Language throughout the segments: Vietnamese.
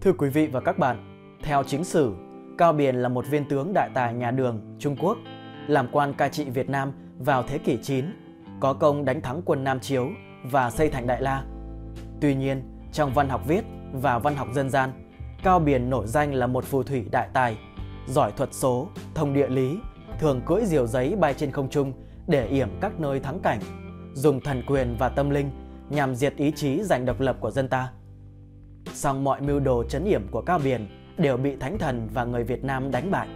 Thưa quý vị và các bạn, theo chính sử, Cao Biền là một viên tướng đại tài nhà Đường, Trung Quốc, làm quan cai trị Việt Nam vào thế kỷ 9, có công đánh thắng quân Nam Chiếu và xây thành Đại La. Tuy nhiên, trong văn học viết và văn học dân gian, Cao Biền nổi danh là một phù thủy đại tài, giỏi thuật số, thông địa lý, thường cưỡi diều giấy bay trên không trung để yểm các nơi thắng cảnh, dùng thần quyền và tâm linh nhằm diệt ý chí giành độc lập của dân ta. Song mọi mưu đồ trấn yểm của Cao Biền đều bị thánh thần và người Việt Nam đánh bại.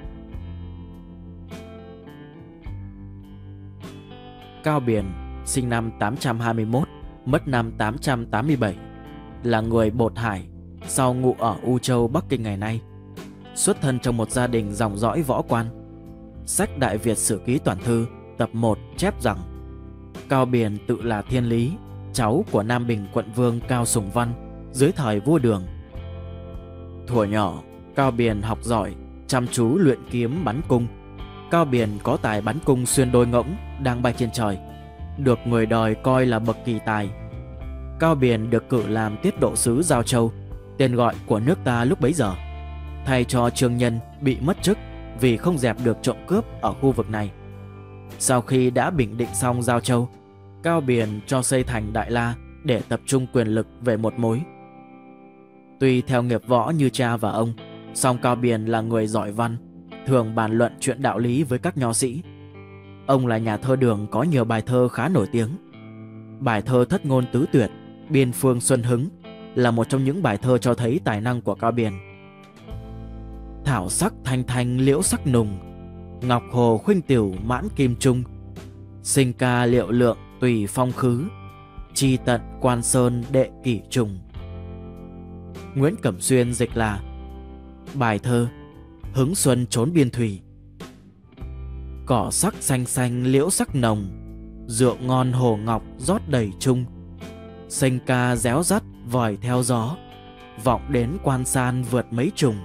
Cao Biền sinh năm 821, mất năm 887, là người Bột Hải, sau ngụ ở U Châu, Bắc Kinh ngày nay. Xuất thân trong một gia đình dòng dõi võ quan. Sách Đại Việt Sử Ký Toàn Thư tập 1 chép rằng Cao Biền tự là Thiên Lý, cháu của Nam Bình quận vương Cao Sùng Văn dưới thời vua Đường. Thuở nhỏ, Cao Biền học giỏi, chăm chú luyện kiếm bắn cung. Cao Biền có tài bắn cung xuyên đôi ngỗng đang bay trên trời, được người đời coi là bậc kỳ tài. Cao Biền được cử làm tiết độ sứ Giao Châu, tên gọi của nước ta lúc bấy giờ, thay cho Trương Nhân bị mất chức vì không dẹp được trộm cướp ở khu vực này. Sau khi đã bình định xong Giao Châu, Cao Biền cho xây thành Đại La để tập trung quyền lực về một mối. Tuy theo nghiệp võ như cha và ông, song Cao Biền là người giỏi văn, thường bàn luận chuyện đạo lý với các nho sĩ. Ông là nhà thơ Đường có nhiều bài thơ khá nổi tiếng. Bài thơ Thất Ngôn Tứ Tuyệt, Biên Phương Xuân Hứng là một trong những bài thơ cho thấy tài năng của Cao Biền. Thảo sắc thanh thanh liễu sắc nùng, ngọc hồ khuynh tiểu mãn kim trung, sinh ca liệu lượng tùy phong khứ, chi tận quan sơn đệ kỷ trùng. Nguyễn Cẩm Xuyên dịch là: bài thơ hứng xuân trốn biên thủy, cỏ sắc xanh xanh liễu sắc nồng, rượu ngon hồ ngọc rót đầy chung, sinh ca réo rắt vòi theo gió, vọng đến quan san vượt mấy trùng.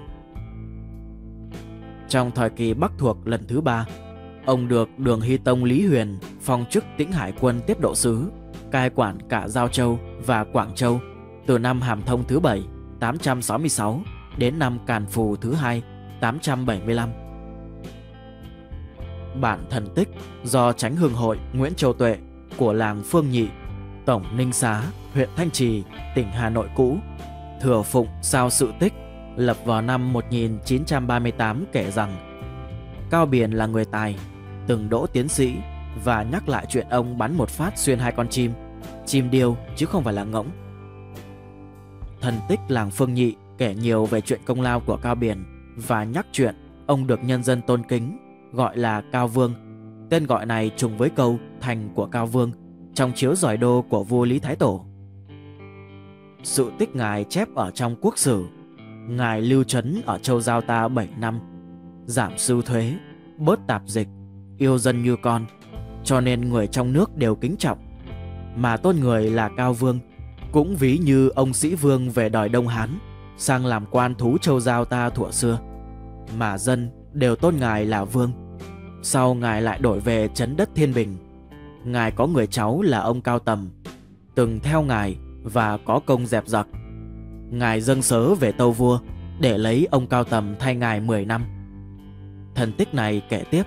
Trong thời kỳ Bắc thuộc lần thứ 3, ông được Đường Hy Tông Lý Huyền phong chức Tĩnh Hải quân tiết độ sứ, cai quản cả Giao Châu và Quảng Châu từ năm Hàm Thông thứ 7 866 đến năm Càn Phù thứ 2 875. Bản thần tích do Chánh Hưng Hội Nguyễn Châu Tuệ của làng Phương Nhị, tổng Ninh Xá, huyện Thanh Trì, tỉnh Hà Nội cũ, Thừa Phụng sao sự tích, lập vào năm 1938 kể rằng Cao Biền là người tài, từng đỗ tiến sĩ, và nhắc lại chuyện ông bắn một phát xuyên 2 con chim điêu chứ không phải là ngỗng. Thần tích làng Phương Nhị kể nhiều về chuyện công lao của Cao Biền và nhắc chuyện ông được nhân dân tôn kính, gọi là Cao Vương. Tên gọi này trùng với câu thành của Cao Vương trong chiếu giỏi đô của vua Lý Thái Tổ. Sự tích ngài chép ở trong Quốc Sử: ngài lưu trấn ở châu Giao ta 7 năm, giảm sưu thuế, bớt tạp dịch, yêu dân như con, cho nên người trong nước đều kính trọng. Mà tôn người là Cao Vương, cũng ví như ông Sĩ Vương về đòi Đông Hán sang làm quan thú châu Giao ta thuở xưa, mà dân đều tôn ngài là Vương. Sau ngài lại đổi về trấn đất Thiên Bình. Ngài có người cháu là ông Cao Tầm, từng theo ngài và có công dẹp giặc. Ngài dâng sớ về tâu vua để lấy ông Cao Tầm thay ngài 10 năm. Thần tích này kể tiếp: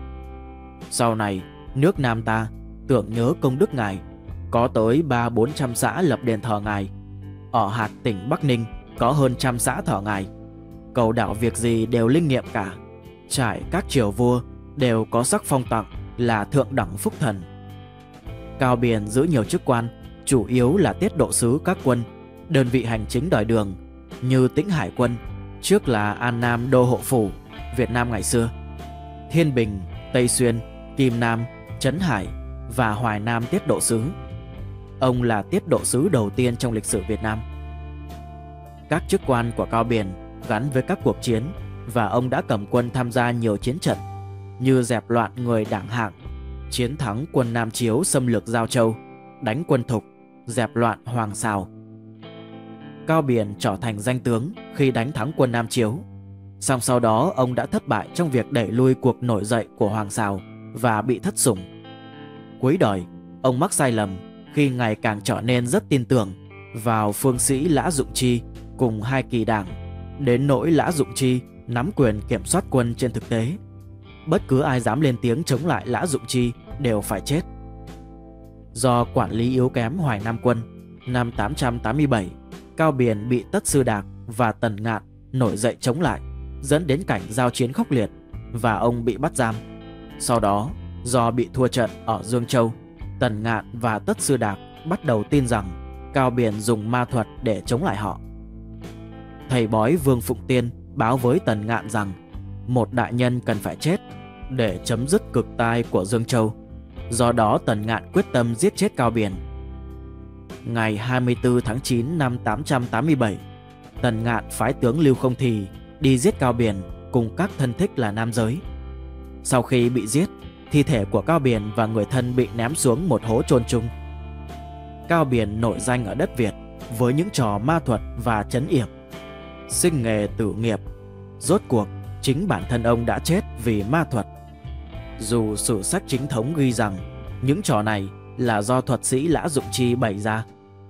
sau này nước Nam ta tưởng nhớ công đức ngài, có tới 300-400 xã lập đền thờ ngài. Ở hạt tỉnh Bắc Ninh có hơn 100 xã thờ ngài. Cầu đảo việc gì đều linh nghiệm cả. Trải các triều vua đều có sắc phong tặng là thượng đẳng phúc thần. Cao Biền giữ nhiều chức quan, chủ yếu là tiết độ sứ các quân, đơn vị hành chính đời Đường, như Tĩnh Hải quân, trước là An Nam đô hộ phủ Việt Nam ngày xưa, Thiên Bình, Tây Xuyên, Kim Nam, Trấn Hải và Hoài Nam tiết độ sứ. Ông là tiết độ sứ đầu tiên trong lịch sử Việt Nam. Các chức quan của Cao Biền gắn với các cuộc chiến, và ông đã cầm quân tham gia nhiều chiến trận như dẹp loạn người Đảng Hạng, chiến thắng quân Nam Chiếu xâm lược Giao Châu, đánh quân Thục, dẹp loạn Hoàng Sào. Cao Biền trở thành danh tướng khi đánh thắng quân Nam Chiếu, song sau đó ông đã thất bại trong việc đẩy lui cuộc nổi dậy của Hoàng Sào và bị thất sủng. Cuối đời, ông mắc sai lầm khi ngày càng trở nên rất tin tưởng vào phương sĩ Lã Dụng Chi cùng hai kỳ đảng, đến nỗi Lã Dụng Chi nắm quyền kiểm soát quân trên thực tế. Bất cứ ai dám lên tiếng chống lại Lã Dụng Chi đều phải chết. Do quản lý yếu kém Hoài Nam quân, năm 887, Cao Biền bị Tất Sư Đạc và Tần Ngạn nổi dậy chống lại, dẫn đến cảnh giao chiến khốc liệt và ông bị bắt giam. Sau đó, do bị thua trận ở Dương Châu, Tần Ngạn và Tất Sư Đạc bắt đầu tin rằng Cao Biền dùng ma thuật để chống lại họ. Thầy bói Vương Phụng Tiên báo với Tần Ngạn rằng một đại nhân cần phải chết để chấm dứt cực tai của Dương Châu. Do đó Tần Ngạn quyết tâm giết chết Cao Biền. Ngày 24 tháng 9 năm 887, Tần Ngạn phái tướng Lưu Không Thì đi giết Cao Biền cùng các thân thích là nam giới. Sau khi bị giết, thi thể của Cao Biền và người thân bị ném xuống một hố chôn chung. Cao Biền nổi danh ở đất Việt với những trò ma thuật và trấn yểm, sinh nghề tử nghiệp. Rốt cuộc, chính bản thân ông đã chết vì ma thuật. Dù sử sách chính thống ghi rằng những trò này là do thuật sĩ Lã Dụng Chi bày ra.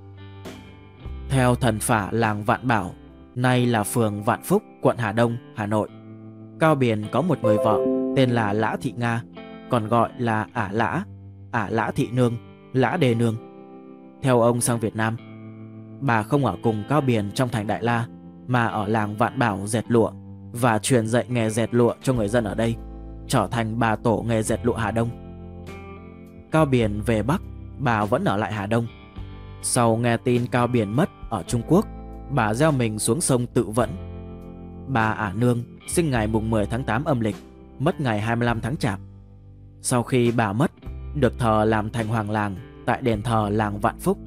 Theo thần phả làng Vạn Bảo, nay là phường Vạn Phúc, quận Hà Đông, Hà Nội, Cao Biền có một người vợ tên là Lã Thị Nga, còn gọi là Ả Lã Thị Nương, Lã Đề Nương. Theo ông sang Việt Nam, bà không ở cùng Cao Biền trong thành Đại La, mà ở làng Vạn Bảo dệt lụa và truyền dạy nghề dệt lụa cho người dân ở đây, trở thành bà tổ nghề dệt lụa Hà Đông. Cao Biền về Bắc, bà vẫn ở lại Hà Đông. Sau nghe tin Cao Biền mất ở Trung Quốc, bà gieo mình xuống sông tự vẫn. Bà Ả Nương sinh ngày mùng 10 tháng 8 âm lịch, mất ngày 25 tháng Chạp. Sau khi bà mất, được thờ làm thành hoàng làng tại đền thờ làng Vạn Phúc.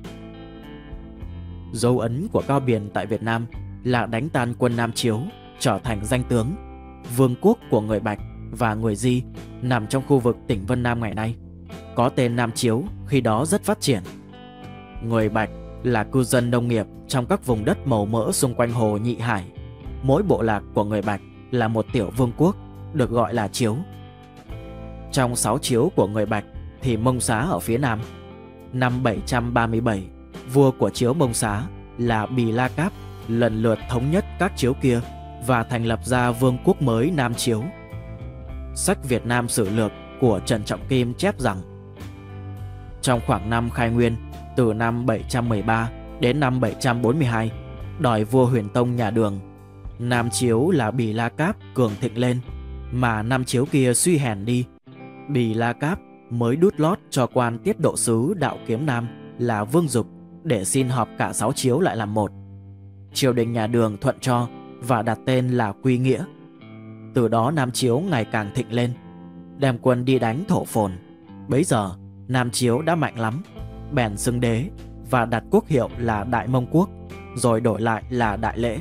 Dấu ấn của Cao Biền tại Việt Nam là đánh tan quân Nam Chiếu, trở thành danh tướng, vương quốc của người Bạch và người Di nằm trong khu vực tỉnh Vân Nam ngày nay, có tên Nam Chiếu khi đó rất phát triển. Người Bạch là cư dân nông nghiệp trong các vùng đất màu mỡ xung quanh hồ Nhị Hải. Mỗi bộ lạc của người Bạch là một tiểu vương quốc, được gọi là chiếu. Trong 6 chiếu của người Bạch thì Mông Xá ở phía nam. Năm 737, vua của chiếu Mông Xá là Bì La Cáp lần lượt thống nhất các chiếu kia và thành lập ra vương quốc mới Nam Chiếu. Sách Việt Nam Sử Lược của Trần Trọng Kim chép rằng trong khoảng năm Khai Nguyên, từ năm 713 đến năm 742, đòi vua Huyền Tông nhà Đường, Nam Chiếu là Bì La Cáp cường thịnh lên, mà Nam Chiếu kia suy hèn đi. Bì La Cáp mới đút lót cho quan tiết độ sứ Đạo Kiếm Nam là Vương Dục để xin họp cả 6 chiếu lại làm một. Triều đình nhà Đường thuận cho và đặt tên là Quy Nghĩa. Từ đó Nam Chiếu ngày càng thịnh lên, đem quân đi đánh Thổ Phồn. Bấy giờ Nam Chiếu đã mạnh lắm, bèn xưng đế và đặt quốc hiệu là Đại Mông Quốc, rồi đổi lại là Đại Lễ.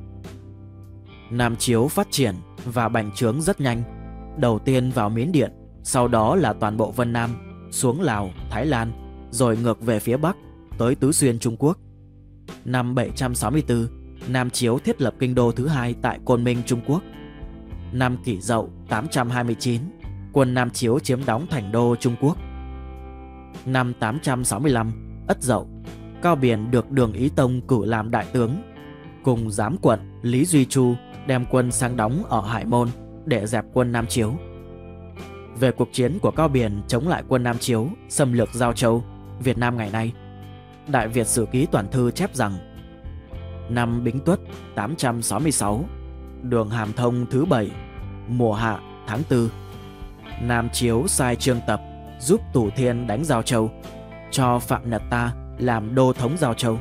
Nam Chiếu phát triển và bành trướng rất nhanh, đầu tiên vào Miến Điện, sau đó là toàn bộ Vân Nam, xuống Lào, Thái Lan, rồi ngược về phía Bắc tới Tứ Xuyên Trung Quốc. Năm 764, Nam Chiếu thiết lập kinh đô thứ hai tại Côn Minh, Trung Quốc. Năm Kỷ Dậu 829, quân Nam Chiếu chiếm đóng thành đô Trung Quốc. Năm 865, Ất Dậu, Cao Biền được Đường Ý Tông cử làm đại tướng, cùng giám quận Lý Duy Chu đem quân sang đóng ở Hải Môn để dẹp quân Nam Chiếu. Về cuộc chiến của Cao Biền chống lại quân Nam Chiếu xâm lược Giao Châu, Việt Nam ngày nay, Đại Việt Sử Ký Toàn Thư chép rằng năm Bính Tuất 866, đường Hàm Thông thứ 7, mùa hạ tháng 4, Nam Chiếu sai Trương Tập giúp Tủ Thiên đánh Giao Châu, cho Phạm Nhật Ta làm đô thống Giao Châu.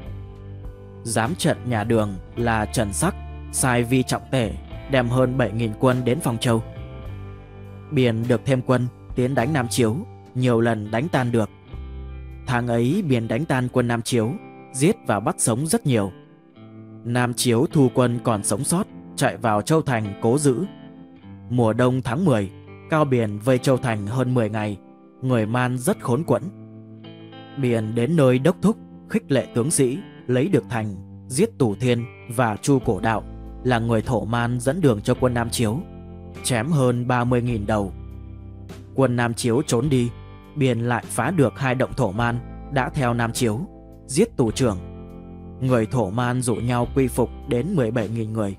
Giám trận nhà Đường là Trần Sắc sai Vi Trọng Tể đem hơn 7.000 quân đến Phong Châu. Biền được thêm quân tiến đánh Nam Chiếu, nhiều lần đánh tan được. Tháng ấy Biền đánh tan quân Nam Chiếu, giết và bắt sống rất nhiều. Nam Chiếu thu quân còn sống sót chạy vào Châu Thành cố giữ. Mùa đông tháng 10, Cao Biền vây Châu Thành hơn 10 ngày, người Man rất khốn quẫn. Biền đến nơi đốc thúc khích lệ tướng sĩ lấy được thành, giết Tủ Thiên và Chu Cổ Đạo là người Thổ Man dẫn đường cho quân Nam Chiếu, chém hơn 30.000 đầu. Quân Nam Chiếu trốn đi, Biền lại phá được 2 động Thổ Man đã theo Nam Chiếu, giết tù trưởng. người thổ Man rủ nhau quy phục đến 17.000 người.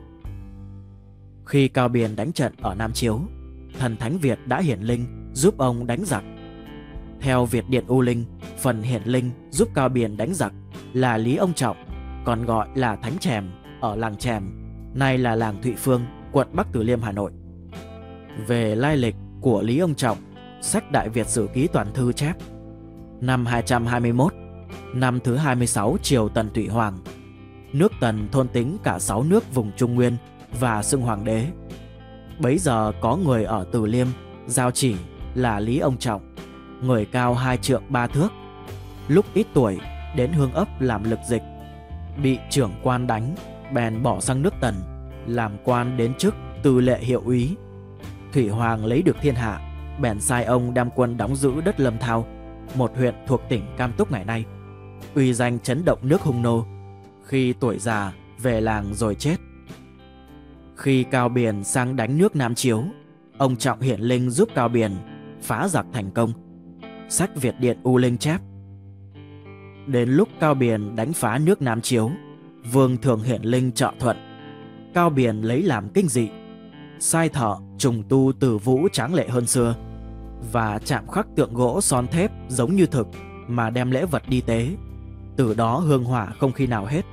Khi Cao Biền đánh trận ở Nam Chiếu, thần Thánh Việt đã hiển linh giúp ông đánh giặc. Theo Việt Điện U Linh, phần hiển linh giúp Cao Biền đánh giặc là Lý Ông Trọng, còn gọi là Thánh Chèm, ở làng Chèm, nay là làng Thụy Phương, quận Bắc Từ Liêm, Hà Nội. Về lai lịch của Lý Ông Trọng, sách Đại Việt Sử Ký Toàn Thư chép: năm 221, năm thứ 26 triều Tần Thủy Hoàng, nước Tần thôn tính cả 6 nước vùng Trung Nguyên và xưng hoàng đế. Bấy giờ có người ở Từ Liêm giao chỉ là Lý Ông Trọng, người cao 2 trượng 3 thước, lúc ít tuổi đến Hương Ấp làm lực dịch, bị trưởng quan đánh, bèn bỏ sang nước Tần, làm quan đến chức tư lệ hiệu úy. Thủy Hoàng lấy được thiên hạ, bèn sai ông đem quân đóng giữ đất Lâm Thao, một huyện thuộc tỉnh Cam Túc ngày nay, uy danh chấn động nước Hung Nô. Khi tuổi già về làng rồi chết. Khi Cao Biền sang đánh nước Nam Chiếu, ông Trọng hiển linh giúp Cao Biền phá giặc thành công. Sách Việt Điện U Linh chép: đến lúc Cao Biền đánh phá nước Nam Chiếu, Vương Thường hiển linh trợ thuận. Cao Biền lấy làm kinh dị, sai thợ trùng tu Từ Vũ tráng lệ hơn xưa, và chạm khắc tượng gỗ son thép giống như thực mà đem lễ vật đi tế. Từ đó hương hỏa không khi nào hết.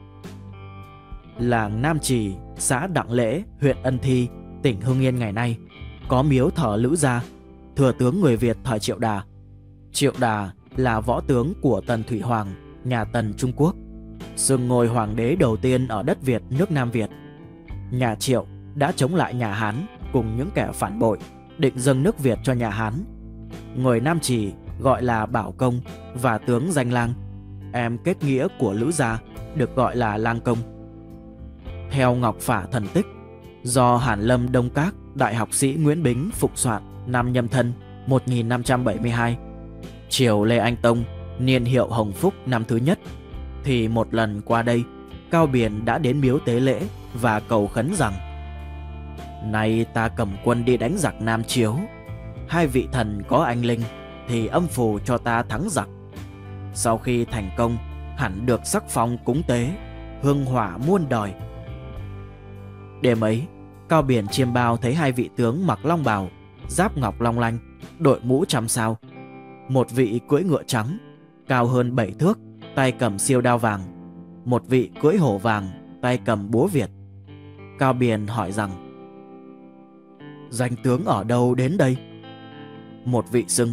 Làng Nam Trì, xã Đặng Lễ, huyện Ân Thi, tỉnh Hưng Yên ngày nay có miếu thờ Lữ Gia, thừa tướng người Việt thời Triệu Đà. Triệu Đà là võ tướng của Tần Thủy Hoàng, nhà Tần Trung Quốc, xưng ngôi hoàng đế đầu tiên ở đất Việt nước Nam Việt. Nhà Triệu đã chống lại nhà Hán cùng những kẻ phản bội, định dâng nước Việt cho nhà Hán. Người Nam Trì gọi là Bảo Công và tướng Danh Lang, em kết nghĩa của Lữ Gia, được gọi là Lang Công. Theo Ngọc Phả Thần Tích, do Hàn Lâm Đông Các đại học sĩ Nguyễn Bính phục soạn năm Nhâm Thân 1572, triều Lê Anh Tông niên hiệu Hồng Phúc năm thứ nhất, thì một lần qua đây, Cao Biền đã đến miếu tế lễ và cầu khấn rằng: nay ta cầm quân đi đánh giặc Nam Chiếu, hai vị thần có anh linh thì âm phù cho ta thắng giặc. Sau khi thành công, hẳn được sắc phong cúng tế, hương hỏa muôn đời. Đêm ấy, Cao Biền chiêm bao thấy hai vị tướng mặc long bào, giáp ngọc long lanh, đội mũ trăm sao. Một vị cưỡi ngựa trắng, cao hơn 7 thước, tay cầm siêu đao vàng. Một vị cưỡi hổ vàng, tay cầm búa Việt. Cao Biền hỏi rằng: danh tướng ở đâu đến đây? Một vị xưng: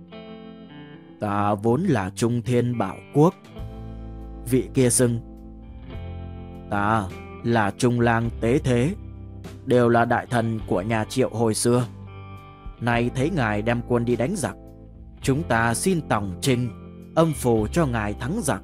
ta vốn là Trung Thiên Bảo Quốc. Vị kia xưng: ta là Trung Lang Tế Thế, đều là đại thần của nhà Triệu hồi xưa. Nay thấy ngài đem quân đi đánh giặc, chúng ta xin tòng trinh, âm phù cho ngài thắng giặc.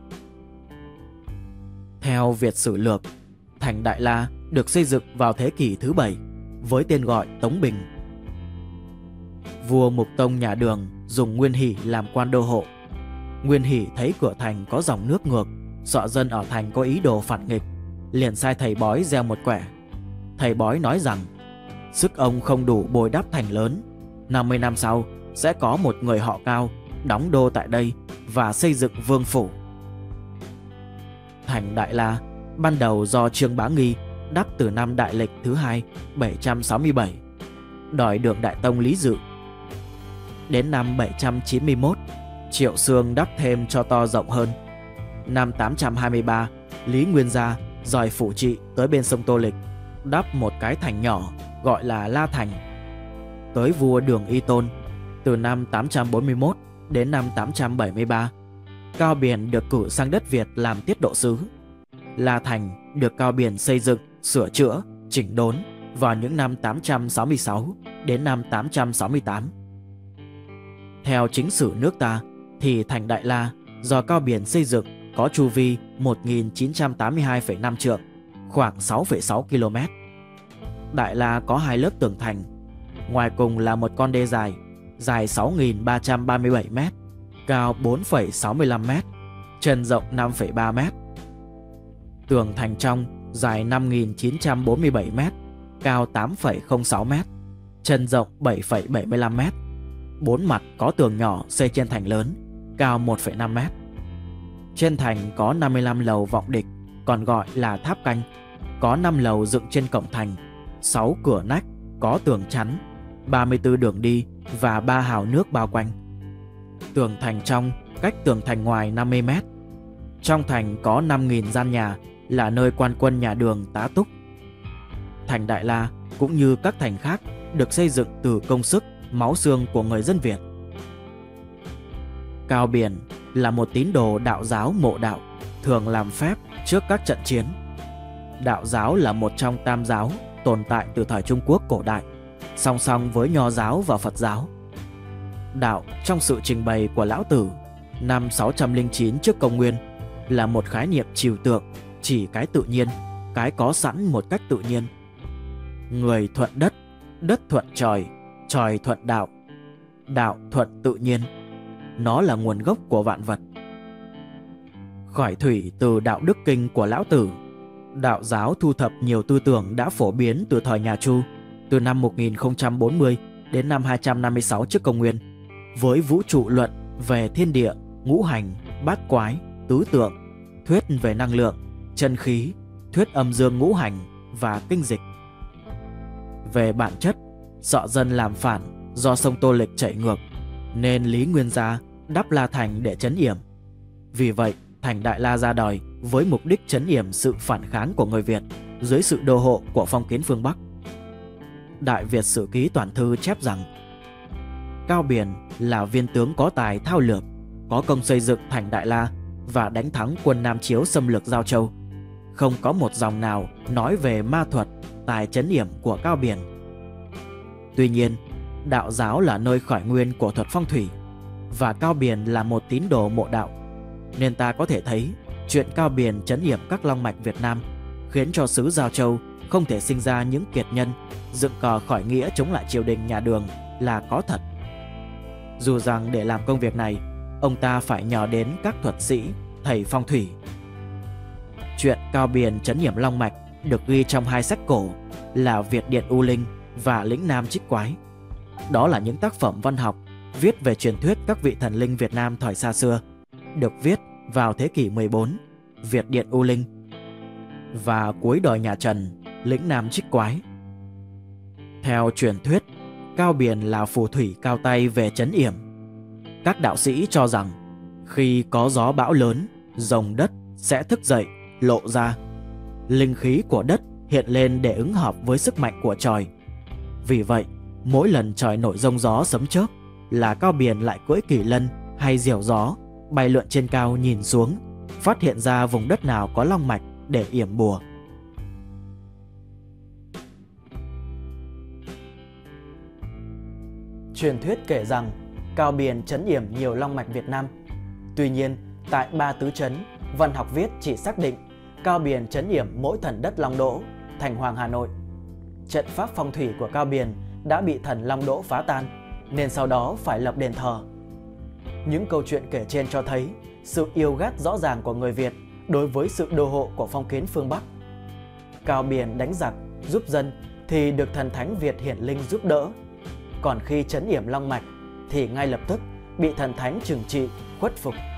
Theo Việt Sử Lược, thành Đại La được xây dựng vào thế kỷ thứ 7 với tên gọi Tống Bình. Vua Mục Tông nhà Đường dùng Nguyên Hỷ làm quan đô hộ. Nguyên Hỷ thấy cửa thành có dòng nước ngược, sợ dân ở thành có ý đồ phản nghịch, liền sai thầy bói gieo một quẻ. Thầy bói nói rằng sức ông không đủ bồi đắp thành lớn, 50 năm sau sẽ có một người họ Cao đóng đô tại đây và xây dựng vương phủ. Thành Đại La ban đầu do Trương Bá Nghi đắp từ năm Đại Lịch thứ 2 767, đòi được Đại Tông Lý Dự. Đến năm 791, Triệu Xương đắp thêm cho to rộng hơn. Năm 823, Lý Nguyên Gia dòi phủ trị tới bên sông Tô Lịch, đắp một cái thành nhỏ gọi là La Thành. Tới vua Đường Y Tôn, từ năm 841 đến năm 873, Cao Biền được cử sang đất Việt làm tiết độ sứ. La Thành được Cao Biền xây dựng, sửa chữa, chỉnh đốn vào những năm 866 đến năm 868. Theo chính sử nước ta thì thành Đại La do Cao Biền xây dựng có chu vi 1982,5 trượng, khoảng 6,6 km. Đại La có hai lớp tường thành, ngoài cùng là một con đê dài 6.337 m, cao 4,65 m, chân rộng 5,3 m. Tường thành trong dài 5.947 m, cao 8,06 m, chân rộng 7,75 m. Bốn mặt có tường nhỏ xây trên thành lớn, cao 1,5 m. Trên thành có 55 lầu vọng địch, còn gọi là tháp canh, có 5 lầu dựng trên cổng thành, 6 cửa nách, có tường chắn, 34 đường đi và 3 hào nước bao quanh. Tường thành trong cách tường thành ngoài 50 mét. Trong thành có 5.000 gian nhà là nơi quan quân nhà Đường tá túc. Thành Đại La cũng như các thành khác được xây dựng từ công sức, máu xương của người dân Việt. Cao Biền là một tín đồ đạo giáo mộ đạo, thường làm phép trước các trận chiến. Đạo giáo là một trong tam giáo tồn tại từ thời Trung Quốc cổ đại, song song với Nho giáo và Phật giáo. Đạo trong sự trình bày của Lão Tử năm 609 trước công nguyên là một khái niệm trừu tượng, chỉ cái tự nhiên, cái có sẵn một cách tự nhiên. Người thuận đất, đất thuận trời, trời thuận đạo, đạo thuận tự nhiên. Nó là nguồn gốc của vạn vật. Khởi thủy từ đạo đức kinh của Lão Tử, đạo giáo thu thập nhiều tư tưởng đã phổ biến từ thời nhà Chu, từ năm 1040 đến năm 256 trước công nguyên, với vũ trụ luận về thiên địa, ngũ hành, bát quái, tứ tượng, thuyết về năng lượng, chân khí, thuyết âm dương ngũ hành và kinh dịch. Về bản chất, sợ dân làm phản do sông Tô Lịch chảy ngược, nên Lý Nguyên Gia đắp La Thành để trấn yểm. Vì vậy, thành Đại La ra đời với mục đích trấn yểm sự phản kháng của người Việt dưới sự đô hộ của phong kiến phương Bắc. Đại Việt Sử Ký Toàn Thư chép rằng Cao Biền là viên tướng có tài thao lược, có công xây dựng thành Đại La và đánh thắng quân Nam Chiếu xâm lược Giao Châu. Không có một dòng nào nói về ma thuật, tài trấn yểm của Cao Biền. Tuy nhiên, đạo giáo là nơi khởi nguyên của thuật phong thủy, và Cao Biền là một tín đồ mộ đạo, nên ta có thể thấy chuyện Cao Biền trấn yểm các long mạch Việt Nam khiến cho xứ Giao Châu không thể sinh ra những kiệt nhân dựng cờ khởi nghĩa chống lại triều đình nhà Đường là có thật. Dù rằng để làm công việc này, ông ta phải nhờ đến các thuật sĩ, thầy phong thủy. Chuyện Cao Biền trấn yểm long mạch được ghi trong hai sách cổ là Việt Điện U Linh và Lĩnh Nam Trích Quái. Đó là những tác phẩm văn học viết về truyền thuyết các vị thần linh Việt Nam thời xa xưa, được viết vào thế kỷ 14, Việt Điện U Linh, và cuối đời nhà Trần, Lĩnh Nam Trích Quái. Theo truyền thuyết, Cao Biền là phù thủy cao tay về trấn yểm. Các đạo sĩ cho rằng khi có gió bão lớn, rồng đất sẽ thức dậy, lộ ra. Linh khí của đất hiện lên để ứng hợp với sức mạnh của trời. Vì vậy, mỗi lần trời nổi giông gió sấm chớp là Cao Biền lại cưỡi kỳ lân hay diều gió bay lượn trên cao nhìn xuống, phát hiện ra vùng đất nào có long mạch để yểm bùa. Truyền thuyết kể rằng Cao Biền trấn yểm nhiều long mạch Việt Nam. Tuy nhiên, tại Ba Tứ Trấn, văn học viết chỉ xác định Cao Biền trấn yểm mỗi thần đất Long Đỗ, thành Hoàng Hà Nội. Trận pháp phong thủy của Cao Biền đã bị thần Long Đỗ phá tan, nên sau đó phải lập đền thờ. Những câu chuyện kể trên cho thấy sự yêu ghét rõ ràng của người Việt đối với sự đô hộ của phong kiến phương Bắc. Cao Biền đánh giặc, giúp dân thì được thần thánh Việt hiển linh giúp đỡ. Còn khi trấn yểm long mạch thì ngay lập tức bị thần thánh trừng trị, khuất phục.